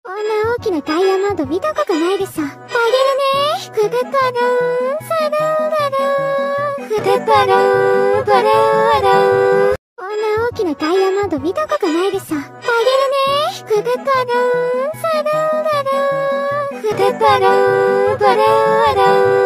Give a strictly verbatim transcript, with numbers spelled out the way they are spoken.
こんな大きなダイヤモンド見たことないでさ。あげるね。くぐかるー、さるーらるー。ふでかるー、ばるーらるー。こんな大きなダイヤモンド見たことないでさ。あげるね。くぐかるー、さるーらるー。ふでかるー、ばるーらるー。